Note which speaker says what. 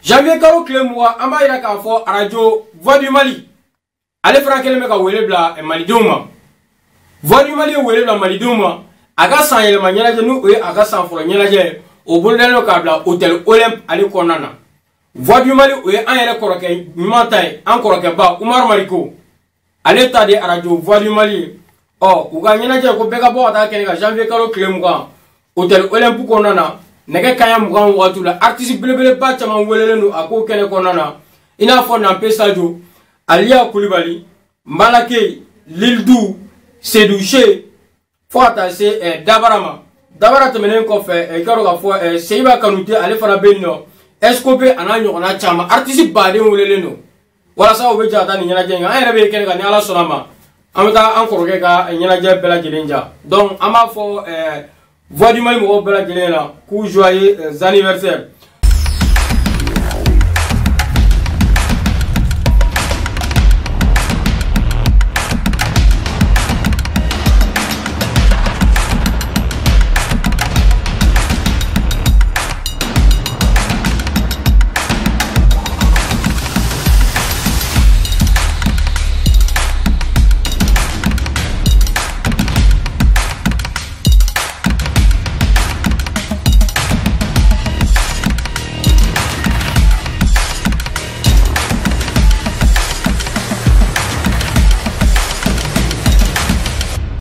Speaker 1: janvier kalo kile muga an b'a yira k'a fɔ radio Voix du Mali ale fana kelen bɛ ka wele bila malidenw ma. Voix du Mali ye wele bila malidenw ma a ka san yɛlɛma ɲɛnajɛ n'o ye a ka san fɔlɔ ɲɛnajɛ o bolodalen don k'a bila hôtel Olympe ale kɔnɔna na. Voix du Mali o ye an yɛrɛ kɔrɔkɛ ɲuman ta ye an kɔrɔkɛba Umar Mariko ale ta de radio Voix du Mali u ka ɲɛnajɛ ko bɛɛ ka bɔ ka taa kɛnɛ kan janvier kalo kile mugan hôtel Olympe kɔnɔna na nɛgɛ kaɲa mugan waati la artiste belebeleba caman welelen don a ko kɛnɛ kɔnɔna na i n'a fɔ Nampe Sadio, Aliya Kulibali, Malake, Lildu, Seydou Che fo ka taa se Dabara ma. Dabara tɛmɛnen kɔfɛ i ka dɔn k'a fɔ Seyiba Kanute ale fana bɛ yen nɔ Escope a n'a ɲɔgɔnna caman artiste baden welelen don walasa u bɛ jɛ ka taa nin ɲɛnajɛ in an yɛrɛ bɛ kɛnɛ kan ni Ala sɔnna ma an bɛ taa an kɔrɔkɛ ka ɲɛnajɛ bɛɛ lajɛlen ja. Donc an b'a fɔ Voix du Mali mɔgɔw bɛɛ lajɛlen la k'u joyeux anniversaire.